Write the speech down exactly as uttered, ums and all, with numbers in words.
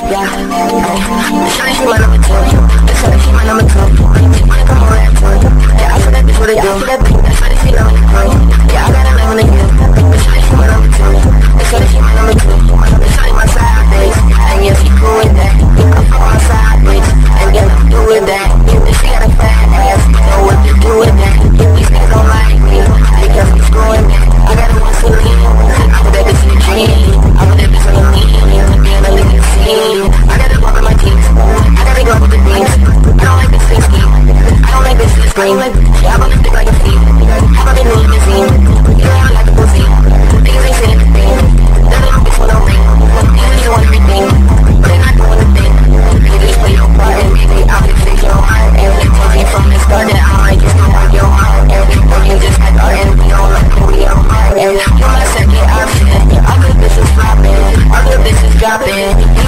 Yeah, ay, shawty, she my number two. Shawty, she my number two. Wanna come over and fun. Yeah, I feel that bitch what it do. That bitch, that shawty, she love me fun. Yeah, I got a lemon in you. Shawty, she my number two. Shawty, she my number two. Shawty, my side bitch. And yeah, she cool with that. I'm from my side bitch. And yeah, I'm cool with that. She got a fat ass. Know what to do with that. These niggas don't like me because we screwing that. I got a Vaseline. I put that bitch in the dream. I put that bitch on the lean. Being a living scene. I got it up in my teeth. I gotta go with the beans. I don't like this six ski. I don't like this six green. Yeah, I'm on the stick like a thief. How about the new limousine? You know I like the pussy. Niggas ain't saying anything. That little bitch with no ring. Niggas just want everything, but they not doing the thing. Niggas just play your part and maybe I'll just fix your heart. And they told me from the start that I might just don't like your heart. And you just like our enemy, don't like who we are. And you're my second option. All good bitches flopping, all good bitches dropping.